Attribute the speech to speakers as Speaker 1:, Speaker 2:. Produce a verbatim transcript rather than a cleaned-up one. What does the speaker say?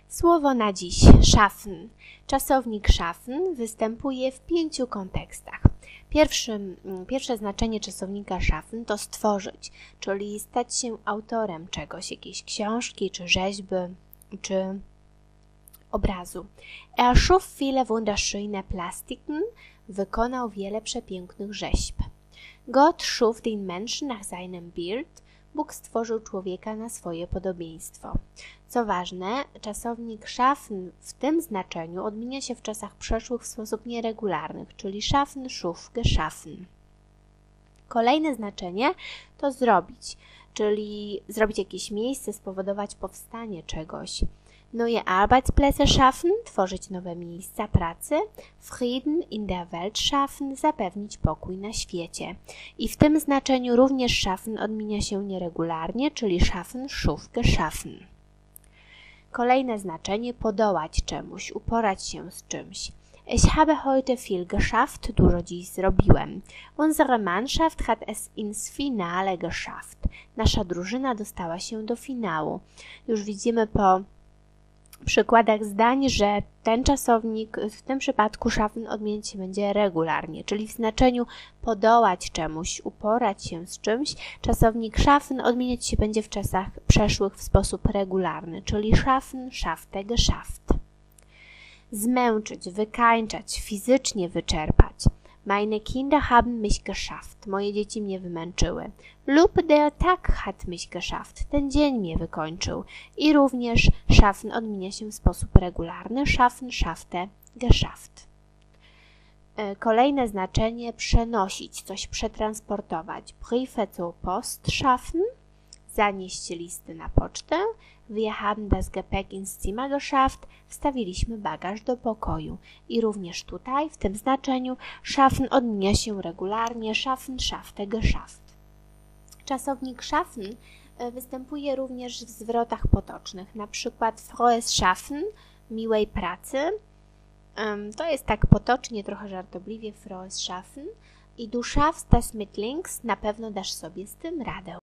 Speaker 1: Słowo na dziś schaffen. Czasownik schaffen występuje w pięciu kontekstach. Pierwszym, pierwsze znaczenie czasownika schaffen to stworzyć, czyli stać się autorem czegoś, jakiejś książki, czy rzeźby, czy obrazu. Er schuf viele wunderschöne Plastiken, wykonał wiele przepięknych rzeźb. Gott schuf den Menschen nach seinem Bild, Bóg stworzył człowieka na swoje podobieństwo. Co ważne, czasownik schaffen w tym znaczeniu odmienia się w czasach przeszłych w sposób nieregularny, czyli schaffen, schuf, geschaffen. Kolejne znaczenie to zrobić, czyli zrobić jakieś miejsce, spowodować powstanie czegoś. Neue Arbeitsplätze schaffen, tworzyć nowe miejsca pracy, Frieden in der Welt schaffen, zapewnić pokój na świecie. I w tym znaczeniu również schaffen odmienia się nieregularnie, czyli schaffen, schuf, geschaffen. Kolejne znaczenie podołać czemuś, uporać się z czymś. Ich habe heute viel geschafft, dużo dziś zrobiłem. Unsere Mannschaft hat es ins Finale geschafft. Nasza drużyna dostała się do finału. Już widzimy po przykładach zdań, że ten czasownik w tym przypadku schaffen odmieniać się będzie regularnie, czyli w znaczeniu podołać czemuś, uporać się z czymś. Czasownik schaffen odmieniać się będzie w czasach przeszłych w sposób regularny, czyli schaffen, schaffte, geschafft. Zmęczyć, wykańczać, fizycznie wyczerpać. Meine Kinder haben mich geschafft. Moje dzieci mnie wymęczyły. Lub der Tag hat mich geschafft. Ten dzień mnie wykończył. I również schaffen odmienia się w sposób regularny. Schaffen, schaffte, geschafft. Kolejne znaczenie przenosić, coś przetransportować. Briefe zur Post schaffen. Zanieść listy na pocztę. Wir haben das Gepäck ins Zimmer geschafft. Wstawiliśmy bagaż do pokoju. I również tutaj, w tym znaczeniu, schaffen odmienia się regularnie. Schaffen, schaffte, geschafft. Czasownik schaffen występuje również w zwrotach potocznych. Na przykład frohes Schaffen, miłej pracy. To jest tak potocznie, trochę żartobliwie, frohes Schaffen. I du schaffst das mit links, na pewno dasz sobie z tym radę.